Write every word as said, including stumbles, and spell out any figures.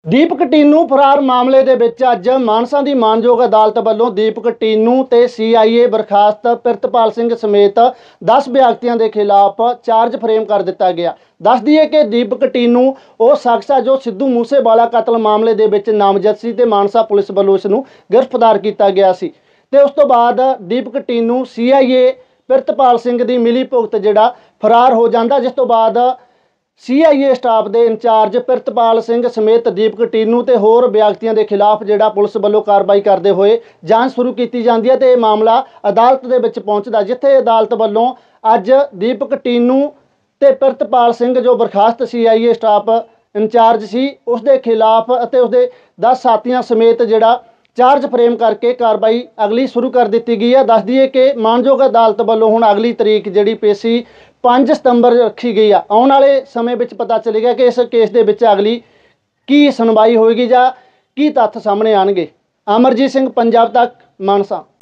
ਦੀਪਕ ਟੀਨੂ ਫਰਾਰ ਮਾਮਲੇ ਦੇ ਵਿੱਚ ਅੱਜ ਮਾਨਸਾ ਦੀ ਮਾਨਯੋਗ ਅਦਾਲਤ ਵੱਲੋਂ ਦੀਪਕ ਟੀਨੂ ਤੇ ਸੀ ਆਈ ਏ ਬਰਖਾਸਤ ਪ੍ਰਿਤਪਾਲ ਸਿੰਘ ਸਮੇਤ ਦਸ ਵਿਅਕਤੀਆਂ ਦੇ ਖਿਲਾਫ ਚਾਰਜ ਫਰੇਮ ਕਰ ਦਿੱਤਾ ਗਿਆ। ਦੱਸ ਦਈਏ ਕਿ ਦੀਪਕ ਟੀਨੂ ਉਹ ਸ਼ਖਸ ਹੈ ਜੋ ਸਿੱਧੂ ਮੂਸੇਵਾਲਾ ਕਤਲ ਮਾਮਲੇ ਦੇ ਵਿੱਚ ਨਾਮਜ਼ਦ ਸੀ ਤੇ ਮਾਨਸਾ ਪੁਲਿਸ ਵੱਲੋਂ ਇਸ ਨੂੰ ਗ੍ਰਿਫਤਾਰ ਕੀਤਾ ਗਿਆ ਸੀ ਤੇ ਉਸ ਤੋਂ ਬਾਅਦ ਦੀਪਕ ਟੀਨੂ ਸੀ ਆਈ ਏ ਪ੍ਰਿਤਪਾਲ ਸਿੰਘ ਦੀ ਮਿਲੀ ਭੁਗਤ ਜਿਹੜਾ ਫਰਾਰ ਹੋ ਜਾਂਦਾ, ਜਿਸ ਤੋਂ ਬਾਅਦ सी आई ए स्टाफ के इंचार्ज प्रितपाल सिंह समेत दीपक टीनू ते होर व्यक्तियों के खिलाफ जिहड़ा पुलिस वालों कार्रवाई करते हुए जांच शुरू की जाती है तो यह मामला अदालत के विच पहुंचदा, जिथे अदालत वालों अज दीपक टीनू ते प्रितपाल सिंह जो बरखास्त सी आई ए स्टाफ इंचार्ज सी उसके खिलाफ अते उसके दस साथियों समेत जिहड़ा चार्ज फ्रेम करके कार्रवाई अगली शुरू कर दी गई है। दस दिए कि मानयोग अदालत वालों हुण अगली तरीक जिहड़ी पेशी पाँच सितंबर रखी गई है। आने वाले समय में पता चलेगा कि इस केस के विच अगली की सुनवाई होएगी जां की तत्थ सामने आएंगे। अमरजीत सिंह, पंजाब तक, मानसा।